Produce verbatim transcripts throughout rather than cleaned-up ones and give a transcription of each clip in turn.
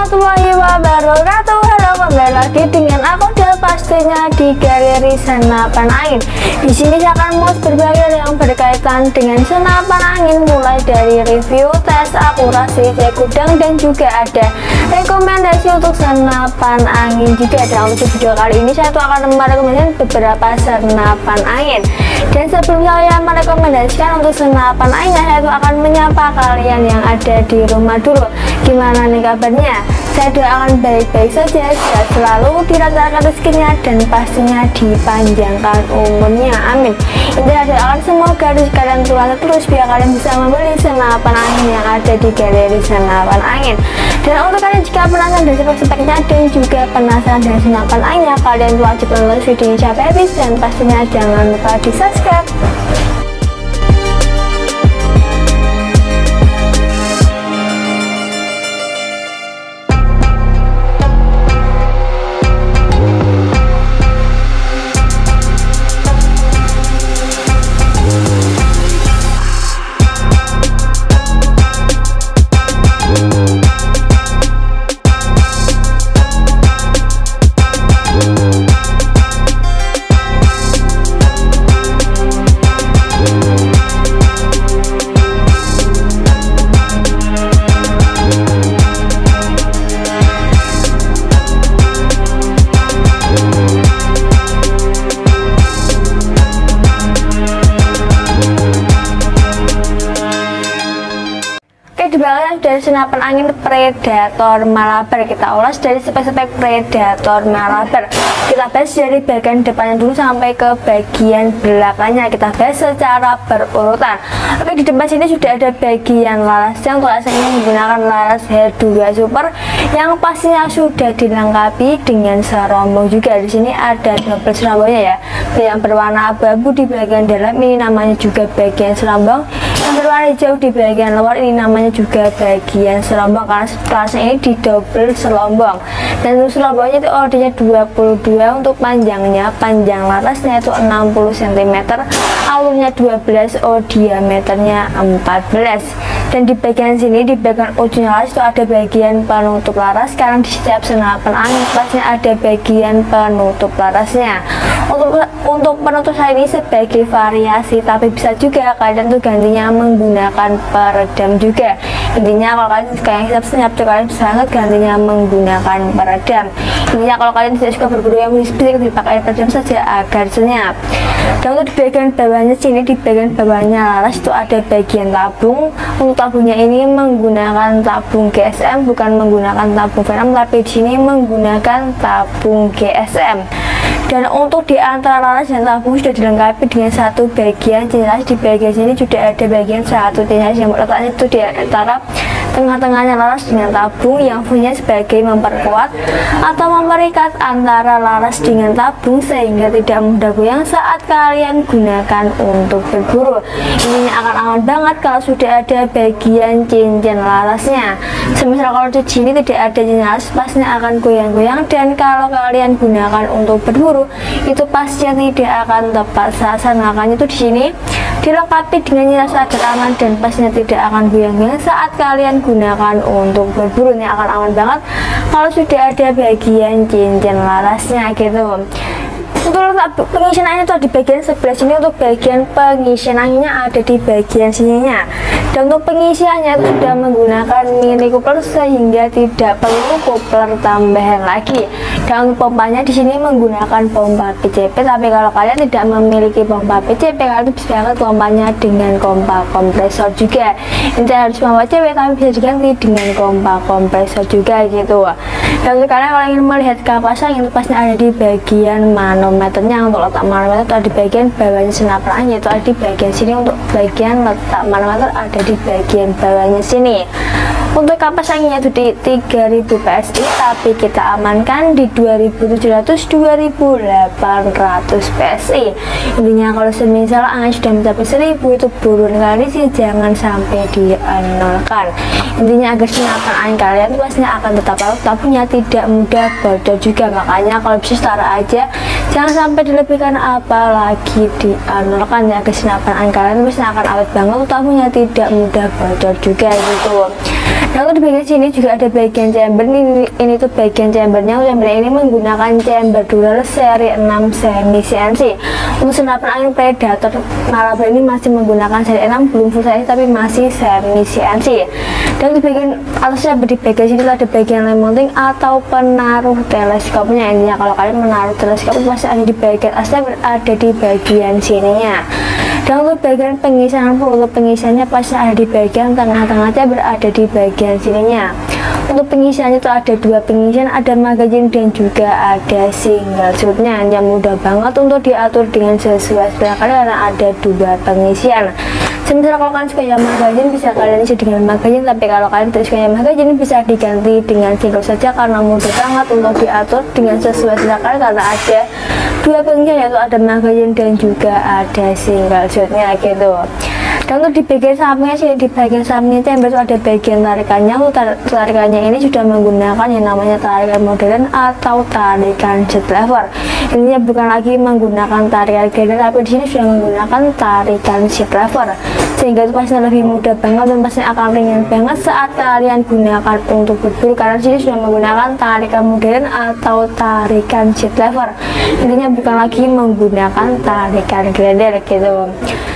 warahmatullahi wabarakatuh. Halo, kembali lagi dengan aku dan pastinya di Galeri Senapan Angin. Di sini saya akan mau berbagi yang berkaitan dengan senapan angin, mulai dari review, tes, akurasi, cek gudang, dan juga ada rekomendasi untuk senapan angin juga. Dalam video kali ini saya tuh akan merekomendasikan beberapa senapan angin. Dan sebelum saya merekomendasikan untuk senapan angin, saya tuh akan menyapa kalian yang ada di rumah dulu. Gimana nih kabarnya? Saya doakan baik-baik saja, sehat selalu, dilancarkan rezekinya, dan pastinya dipanjangkan umurnya, amin. Intinya doakan semoga rezeki kalian terus terus biar kalian bisa membeli senapan angin yang ada di Galeri Senapan Angin. Dan untuk kalian jika penasaran dengan spek-speknya dan juga penasaran dengan senapan anginnya, kalian wajib nonton video ini sampai habis dan pastinya jangan lupa di subscribe. Dibalik dari senapan angin Predator Malabar, kita ulas dari spek-spek Predator Malabar. Kita bahas dari bagian depannya dulu sampai ke bagian belakangnya, kita bahas secara berurutan. Oke, di depan sini sudah ada bagian larasnya. Untuk larasnya ini menggunakan laras H dua Super yang pastinya sudah dilengkapi dengan serombong juga. Di sini ada double serombongnya ya, yang berwarna abu-abu di bagian dalam ini namanya juga bagian serombong, yang berwarna hijau di bagian luar ini namanya juga bagian serombong, karena kelasnya ini di double serombong. Dan untuk serombongnya itu ordernya dua puluh dua, untuk panjangnya, panjang larasnya itu enam puluh sentimeter, alurnya dua belas, oh diameternya empat belas. Dan di bagian sini, di bagian ujung laras itu ada bagian penutup laras, karena di setiap senapan angin pasti ada bagian penutup larasnya. Untuk untuk penutup saya ini sebagai variasi, tapi bisa juga kalian tuh gantinya menggunakan peredam juga. Intinya kalau kalian suka yang senyap-senyap, kalian bisa banget gantinya menggunakan peredam. Intinya kalau kalian tidak suka berburu yang bisa dipakai peredam saja agar senyap. Dan untuk di bagian bawahnya sini, di bagian bawahnya laras itu ada bagian tabung. Untuk tabungnya ini menggunakan tabung G S M, bukan menggunakan tabung Venom, tapi di sini menggunakan tabung G S M. Dan untuk di antara laras dan tabung sudah dilengkapi dengan satu bagian jenis. Di bagian sini sudah ada bagian satu jenis yang letaknya itu di antara tengah-tengahnya laras dengan tabung, yang fungsinya sebagai memperkuat atau memperikat antara laras dengan tabung sehingga tidak mudah goyang saat kalian gunakan untuk berburu. Ini akan aman banget kalau sudah ada bagian cincin larasnya. Semisal kalau di sini tidak ada cincin laras, pastinya akan goyang-goyang, dan kalau kalian gunakan untuk berburu itu pastinya tidak akan tepat sasaran. Makanya itu di sini dilengkapi dengan nilai agar aman dan pastinya tidak akan goyang-goyang saat kalian gunakan untuk berburu. Ini akan aman banget kalau sudah ada bagian cincin larasnya gitu. Untuk letak pengisian anginnya itu di bagian sebelah sini. Untuk bagian pengisian anginnya ada di bagian sininya. Dan untuk pengisiannya itu sudah menggunakan mini coupler sehingga tidak perlu coupler tambahan lagi. Dan untuk pompanya di sini menggunakan pompa P C P, tapi kalau kalian tidak memiliki pompa P C P, kalian bisa ganti pompanya dengan pompa kompresor juga. Ini harus pompa C W, tapi bisa diganti dengan pompa kompresor juga gitu. Dan untuk kalian kalau ingin melihat kapas angin, itu pasti ada di bagian manometernya. Untuk letak manometer itu ada di bagian bawahnya senapan angin, itu ada di bagian sini. Untuk bagian letak manometer ada di bagian bawahnya sini. Untuk kapas anginnya itu di tiga ribu P S I, tapi kita amankan di dua ribu tujuh ratus sampai dua ribu delapan ratus P S I. Intinya kalau semisal angin sudah mencapai seribu, itu burun kali sih jangan sampai dianulkan. Intinya agar senapan angin kalian pastinya akan tetap laut, tabungnya tidak mudah bocor juga. Makanya kalau bisa setara aja, jangan sampai dilebihkan apalagi dianulkan ya. Agar senapan angin kalian pastinya akan awet banget, tabungnya tidak mudah bocor juga gitu. Lalu Lalu di bagian sini juga ada bagian chamber. Ini, ini tuh bagian chambernya. Chamber ini menggunakan chamber dual seri enam semi C N C. Untuk senapan angin Predator Malabar ini masih menggunakan seri enam, belum full C N C tapi masih semi C N C. Dan di bagian atasnya di bagian sini ada bagian line mounting atau penaruh teleskopnya. Intinya kalau kalian menaruh teleskop masih ada di bagian atasnya, berada di bagian sininya. Dan untuk bagian pengisian peluru, pengisiannya pasti ada di bagian tengah-tengahnya, berada di bagian sininya. Untuk pengisiannya itu ada dua pengisian, ada magazine dan juga ada single shootnya. Yang mudah banget untuk diatur dengan sesuai selera kalian karena ada dua pengisian. Sementara kalau kalian suka yang magazine bisa kalian isi dengan magazine, tapi kalau kalian tidak suka yang magazine bisa diganti dengan single saja karena mudah banget untuk diatur dengan sesuai selera kalian karena ada dua pengisian, yaitu ada magazine dan juga ada single shootnya gitu. Dan untuk di bagian sampingnya sini, di bagian sampingnya chamber itu ada bagian tarikannya. Untuk tar tarikannya ini sudah menggunakan yang namanya tarikan modern atau tarikan jet lever. Ini bukan lagi menggunakan tarikan glider, tapi di sini sudah menggunakan tarikan jet lever, sehingga itu pasti lebih mudah banget dan pasti akan ringan banget saat kalian gunakan untuk berburu karena di sini sudah menggunakan tarikan modern atau tarikan jet lever. Intinya bukan lagi menggunakan tarikan glider gitu.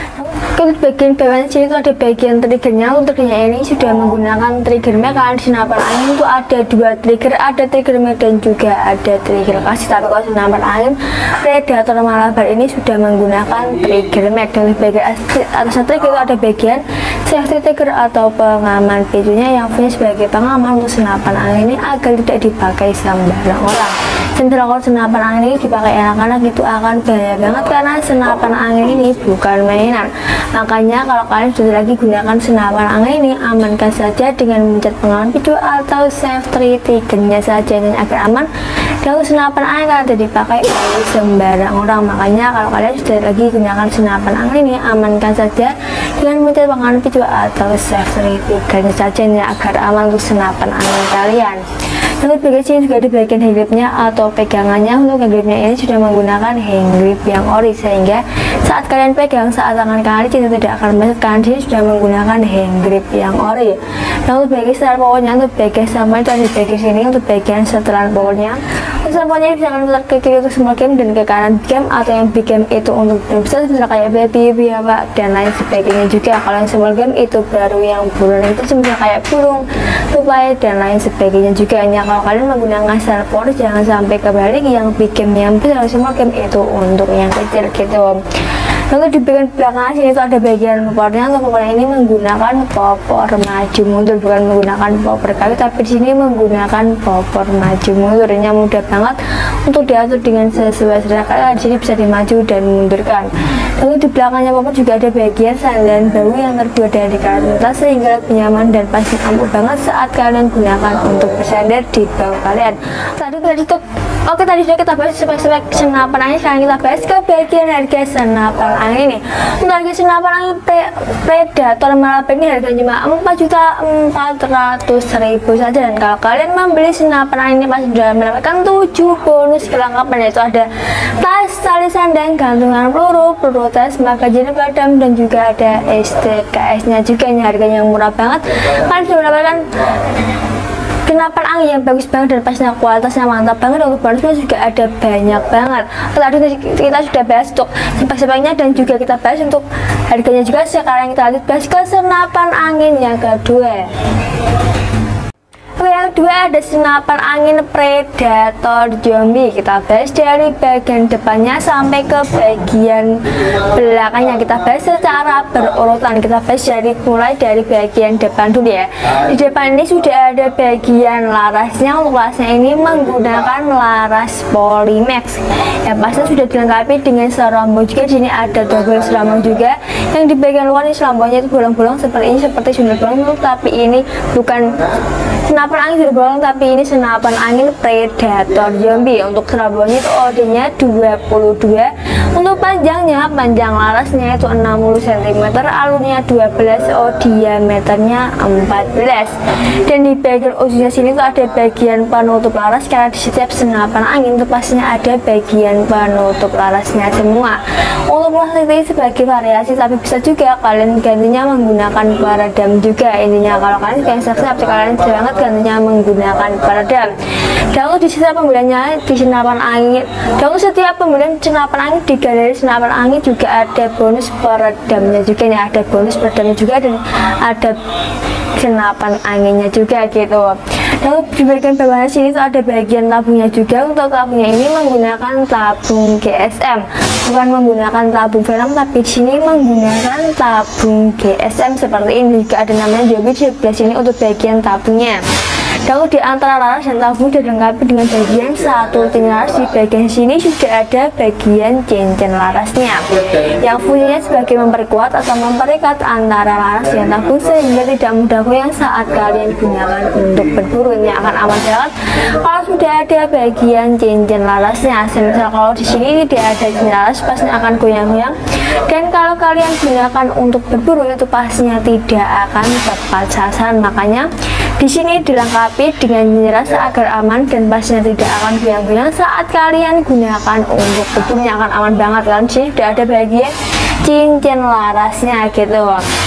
Untuk bagian bawahnya sini itu ada bagian triggernya. Untuk triggernya ini sudah menggunakan trigger kan. Di senapan angin itu ada dua trigger, ada trigger mag dan juga ada trigger kasih. Tapi kalau senapan angin Predator Malabar ini sudah menggunakan trigger mag. Dan di bagian atasnya trigger itu ada bagian safety trigger atau pengaman pintunya yang punya sebagai pengaman untuk senapan angin ini agar tidak dipakai sembarang orang. Sementara kalau senapan angin ini dipakai anak-anak itu akan bahaya banget karena senapan angin ini bukan mainan. Makanya kalau kalian sudah lagi gunakan senapan angin ini, amankan saja dengan mencet pengaman video atau safety triggernya saja yang agar aman. Dan senapan angin kalian tidak dipakai oleh sembarang orang. Makanya kalau kalian sudah lagi gunakan senapan angin ini, amankan saja dengan mencet pengaman video atau safety triggernya saja yang agar aman untuk senapan angin kalian. Dan untuk bagian sini juga ada bagian hand gripnya atau pegangannya. Untuk hand gripnya ini sudah menggunakan hand grip yang ori, sehingga saat kalian pegang, saat tangan kalian itu tidak akan basah karena sini sudah menggunakan hand grip yang ori. Dan untuk bagian setelan powernya, untuk bagian sama itu ada di bagian sini. Untuk bagian setelan powernya, setelan powernya bisa kalian putar ke kiri untuk small game dan ke kanan big game, atau yang big game itu untuk besar bisa kayak baby, biawak dan lain sebagainya juga. Kalau yang small game itu baru yang burung itu bisa kayak burung, tupai dan lain sebagainya juga. Hanya kalau kalian menggunakan setelan power jangan sampai kebalik, yang big game yang besar, small game itu untuk yang kecil gitu. Lalu di bagian belakang sini itu ada bagian popornya. Untuk popornya ini menggunakan popor maju mundur, bukan menggunakan popor kayu, tapi di sini menggunakan popor maju mundur. Ini mudah banget untuk diatur dengan sesuai selera kalian. Di sini bisa dimaju dan mundurkan. Lalu di belakangnya popor juga ada bagian sandalan bahu yang terbuat dari karet metal, sehingga lebih nyaman dan pasti ampuh banget saat kalian gunakan untuk bersandar di bahu kalian. Tadi tadi tuh Oke, tadi sudah kita bahas spek-spek senapan angin. Sekarang kita bahas ke bagian harga senapan angin ini. Untuk harga senapan angin pre Predator Malabar ini harganya cuma empat juta empat ratus ribu saja. Dan kalau kalian membeli senapan angin ini pasti sudah mendapatkan tujuh bonus kelengkapan, yaitu ada tas, tali sandang, gantungan peluru, peluru tes, magazine padam, dan juga ada S T K S-nya juga. Ini harganya yang murah banget. Kalian sudah mendapatkan senapan angin yang bagus banget dan pastinya kualitasnya mantap banget. Untuk bonusnya juga ada banyak banget. Tadi kita sudah bahas untuk spek-speknya dan juga kita bahas untuk harganya juga. Sekarang kita lanjut bahas ke senapan angin yang kedua. Oke, yang kedua ada senapan angin Predator Zombie. Kita bahas dari bagian depannya sampai ke bagian belakangnya. Kita bahas secara berurutan. Kita bahas dari mulai dari bagian depan dulu ya. Di depan ini sudah ada bagian larasnya. Untuk larasnya ini menggunakan laras Polymax. Yang pasti sudah dilengkapi dengan serombong juga. Di sini ada double serombong juga. Yang di bagian luar ini serombongnya itu bolong-bolong seperti ini, seperti sundel bolong, tapi ini bukan senapan angin tergolong, tapi ini senapan angin Predator zombie. Untuk serabonnya itu O D-nya dua puluh dua. Untuk panjangnya, panjang larasnya itu enam puluh sentimeter, alurnya dua belas, O diameternya empat belas. Dan di bagian ujungnya sini tuh ada bagian penutup laras, karena di setiap senapan angin itu pastinya ada bagian penutup larasnya semua. Untuk plastik ini sebagai variasi, tapi bisa juga kalian gantinya menggunakan peredam juga. Intinya kalau kalian pengen siap-siap, kalian jangan gantinya menggunakan peredam. Dan untuk di setiap pembeliannya di senapan angin, dan untuk setiap pembelian senapan angin di galeri senapan angin juga ada bonus peredamnya juga ya, ada bonus peredamnya juga, dan ada senapan anginnya juga gitu. Lalu di bagian bawahnya sini tuh ada bagian tabungnya juga. Untuk tabungnya ini menggunakan tabung G S M, bukan menggunakan tabung film, tapi di sini menggunakan tabung G S M seperti ini. Juga ada namanya zombie di sebelah sini untuk bagian tabungnya. Lalu di antara laras dan tabung sudah dilengkapi dengan bagian satu tin laras. Di bagian sini sudah ada bagian cincin larasnya yang fungsinya sebagai memperkuat atau memperikat antara laras dan tabung sehingga tidak mudah goyang saat kalian gunakan untuk berburu. Ini akan aman banget kalau sudah ada bagian cincin larasnya. Semisal kalau di sini tidak ada cincin laras, pastinya akan goyang-goyang, dan kalau kalian gunakan untuk berburu itu pastinya tidak akan tepat sasaran. Makanya di sini dilengkapi dengan jelas agar aman dan pastinya tidak akan goyang-goyang saat kalian gunakan untuk beburnya, akan aman banget kan. Sih sudah ada bagian cincin larasnya gitu.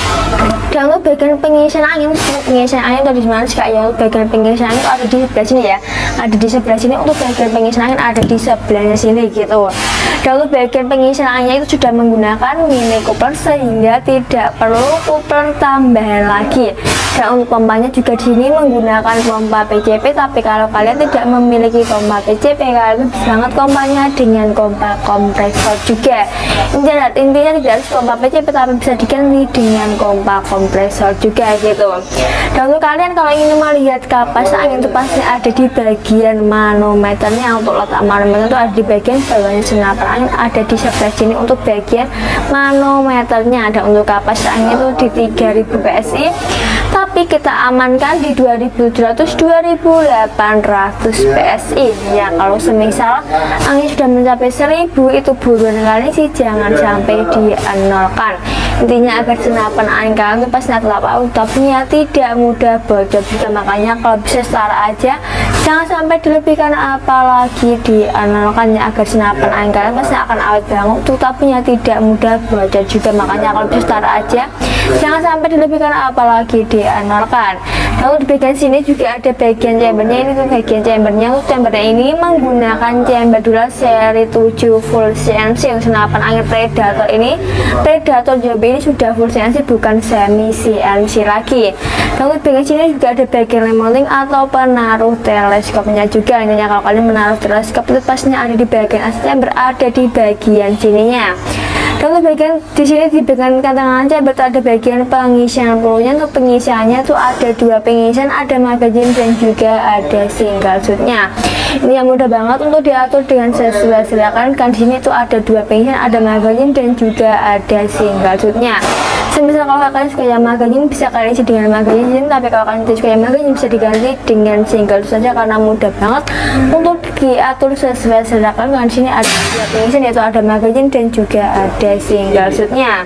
Dan untuk bagian pengisian angin, pengisian angin tadi dimana sih kak ya? Untuk bagian pengisian angin itu ada di sebelah sini ya, ada di sebelah sini. Untuk bagian pengisian angin ada di sebelahnya sini gitu. Dan untuk bagian pengisian anginnya itu sudah menggunakan mini coupler sehingga tidak perlu coupler tambahan lagi. Dan untuk pompanya juga di sini menggunakan pompa P C P, tapi kalau kalian tidak memiliki pompa P C P, kalian bisa banget pompanya dengan pompa kompresor juga. Intinya, intinya tidak harus pompa P C P, tapi bisa diganti dengan pompa kompresor juga gitu. Dan untuk kalian kalau ingin melihat kapas angin itu pasti ada di bagian manometernya. Untuk letak manometer itu ada di bagian bawahnya senapan angin, ada di sebelah sini untuk bagian manometernya. Ada untuk kapas angin itu di tiga ribu P S I, tapi kita amankan di dua ribu tujuh ratus dua ribu delapan ratus P S I ya. Kalau semisal angin sudah mencapai seribu, itu buruan kali sih jangan sampai dienolkan. Intinya agar senapan angin kalian itu pas tetap tabungnya tidak mudah bocor juga. Makanya kalau bisa setara aja, jangan sampai dilebihkan apalagi dienolkan ya, agar senapan angin kalian pasti akan awet banget, tuh tabungnya tidak mudah bocor juga. Makanya kalau bisa setara aja, jangan sampai dilebihkan apalagi dienolkan. Lalu di bagian sini juga ada bagian chambernya. Ini tuh bagian chambernya. Untuk chambernya ini menggunakan chamber dual seri tujuh full C N C. Untuk senapan angin Predator ini, Predator zombie ini sudah full C N C, bukan semi C N C lagi. Lalu di bagian sini juga ada bagian remoting atau penaruh teleskopnya juga. Intinya kalau kalian menaruh teleskop itu pastinya ada di bagian atas chamber, ada di bagian sininya. Dan untuk bagian di sini di bagian kantangan chamber ada bagian pengisian pelurunya. Untuk pengisiannya tuh ada dua pengisian, ada magazine dan juga ada single shootnya. Ini yang mudah banget untuk diatur dengan sesuai silakan. Kan di sini tuh ada dua pengisian, ada magazine dan juga ada single shootnya. Semisal kalau kalian suka yang magazine, bisa kalian isi dengan magazine, tapi kalau kalian tidak suka yang magazine bisa diganti dengan single shoot saja, karena mudah banget untuk diatur sesuai silakan. Kan di sini ada dua pengisian, yaitu ada magazine dan juga ada single shootnya.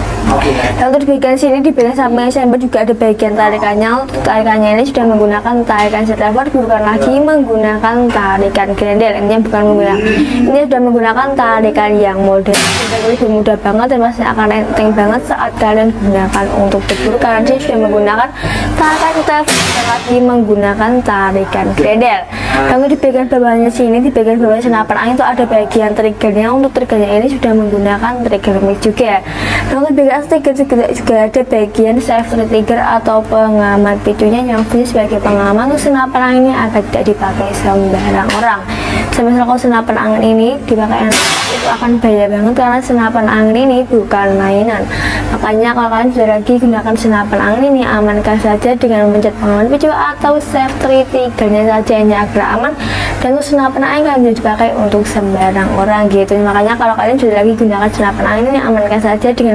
Dan untuk di bagian sini, di bagian samping chamber juga ada bagian tarikannya. Untuk tarikannya ini sudah menggunakan tarikan setelah, bukan lagi menggunakan tarikan grendel. Ini bukan menggunakan, ini sudah menggunakan tarikan yang modern. Lebih mudah banget dan pasti akan enteng banget saat kalian gunakan untuk berburu, karena dia sudah menggunakan tarikan setelah, bukan lagi menggunakan tarikan grendel. Dan di bagian bawahnya sini, di bagian bawah senapan angin itu ada bagian triggernya. Untuk triggernya ini sudah menggunakan trigger mix juga. Dan untuk bagian trigger juga, juga ada bagian safety trigger atau pengaman picunya yang fungsi sebagai pengaman untuk senapan anginnya agar tidak dipakai sembarang orang. Semisal kalau senapan angin ini dipakai itu akan bahaya banget, karena senapan angin ini bukan mainan. Makanya kalau kalian sudah lagi gunakan senapan angin ini, amankan saja dengan mencet pengaman picu atau safety triggernya saja ini agar aman. Dan untuk senapan angin kalian bisa dipakai untuk sembarang orang gitu. Makanya kalau kalian sudah lagi gunakan senapan angin ini, amankan saja dengan mencet pengaman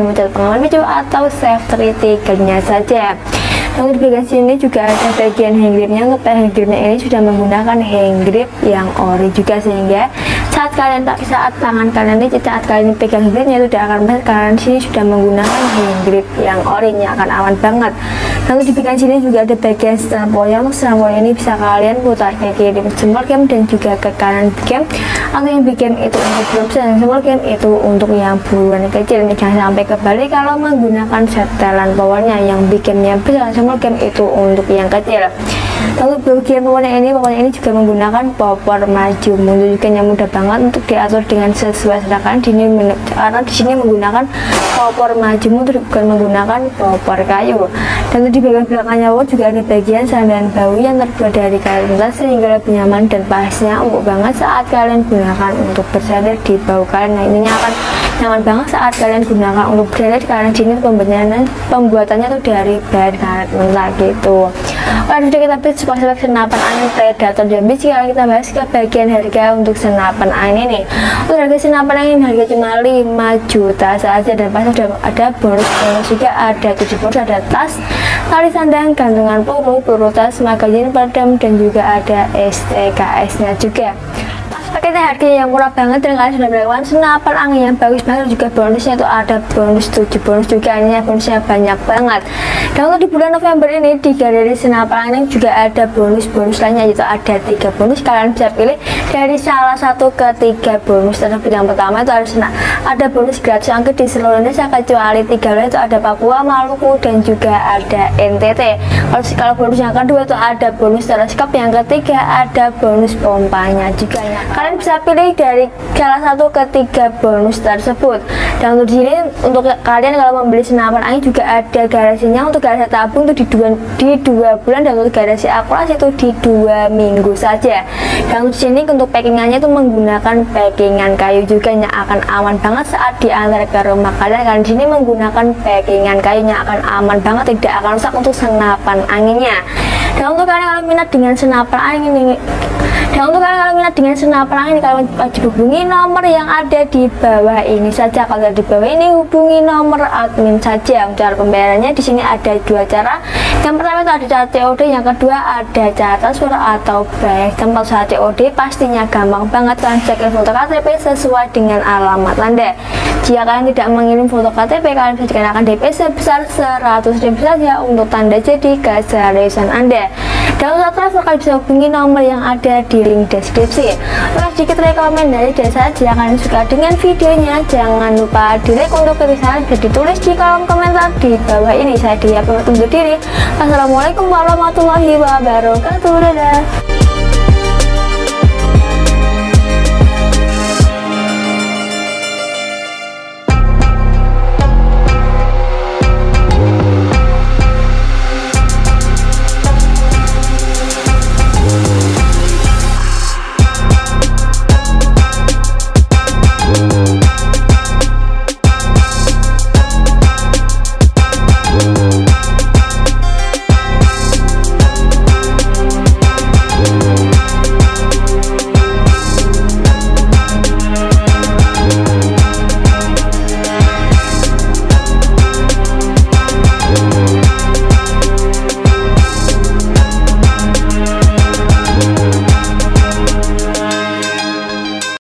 pengaman picu atau safety triggernya saja. Untuk di bagian sini juga ada bagian hand gripnya. Untuk hand gripnya ini sudah menggunakan hand grip yang ori juga, sehingga saat kalian saat tangan kalian ini saat kalian pegang gripnya itu tidak akan basah karena di sini sudah menggunakan hand grip yang orinya, akan aman banget. Lalu di bagian sini juga ada bagian setelan poya. Untuk setelan poya ini bisa kalian putar ke kiri small cam dan juga ke kanan cam, atau yang bikin itu untuk belum dan small cam itu untuk yang buruan kecil. Ini jangan sampai kebalik kalau menggunakan setelan powernya, yang bikinnya besar small cam itu untuk yang kecil. Lalu bagian powernya ini, powernya ini juga menggunakan power maju mundur juga, yang mudah banget untuk diatur dengan sesuai selera. Di sini karena di sini menggunakan power maju mundur, bukan menggunakan power kayu. Dan di bagian belakangnya power juga ada bagian sandaran bahu yang terbuat dari kayu tuntas, sehingga lebih nyaman dan pastinya empuk banget saat kalian gunakan untuk bersandar di bahu kalian. Nah, ininya akan nyaman banget saat kalian gunakan untuk bersandar karena di sini pembuatannya pembuatannya tuh dari bahan karet mentah gitu. Lalu sudah kita bahas spek senapan angin Predator Zombie. Sekarang kita bahas ke bagian harga untuk senapan angin ini. Untuk harga senapan angin harga cuma lima juta saja, dan pasti sudah ada bonus-bonus juga, ada tujuh bonus, ada tas, tali sandang, gantungan peluru, peluru tas, magazin peredam, dan juga ada S T K S-nya juga. Paketnya harganya yang murah banget dan kalian sudah mendapatkan senapan angin yang bagus banget. Juga bonusnya itu ada bonus tujuh bonus juga, ini bonusnya banyak banget. Dan untuk di bulan November ini di galeri senapan angin juga ada bonus-bonus lainnya, yaitu ada tiga bonus. Kalian bisa pilih dari salah satu ke tiga bonus tersebut. Yang pertama itu ada, ada bonus gratis angkut di seluruh Indonesia kecuali tiga wilayah, itu ada Papua, Maluku, dan juga ada N T T. Kalau kalau bonus yang kedua itu ada bonus teleskop, yang ketiga ada bonus pompanya juga ya. Kalian bisa pilih dari salah satu ketiga bonus tersebut. Dan untuk di sini untuk kalian kalau membeli senapan angin juga ada garasinya. Untuk garasi tabung itu di dua, di dua bulan, dan untuk garasi akurasi itu di dua minggu saja. Dan untuk sini untuk packingannya itu menggunakan packingan kayu juga, yang akan aman banget saat diantar ke rumah kalian. Karena di sini menggunakan packingan kayunya akan aman banget, tidak akan rusak untuk senapan anginnya. Dan untuk kalian kalau minat dengan senapan angin ini Dan untuk kalian kalau minat dengan senapan angin, kalian wajib hubungi nomor yang ada di bawah ini saja. Kalau di bawah ini hubungi nomor admin saja. Cara pembayarannya di sini ada dua cara. Yang pertama itu ada cara C O D, yang kedua ada cara transfer atau bank. Tempat saat C O D pastinya gampang banget, kalian cekin foto K T P sesuai dengan alamat Anda. Jika kalian tidak mengirim foto K T P, kalian bisa dikenakan D P sebesar seratus ribu saja untuk tanda jadi keseriusan Anda. Dan untuk transfer kalian bisa hubungi nomor yang ada di link deskripsi. Lalu sedikit rekomendasi dari saya, jika kalian suka dengan videonya, jangan lupa di like untuk kirisan dan ditulis di kolom komentar di bawah ini. Saya Dia pamit undur diri. Wassalamualaikum warahmatullahi wabarakatuh. Dadah.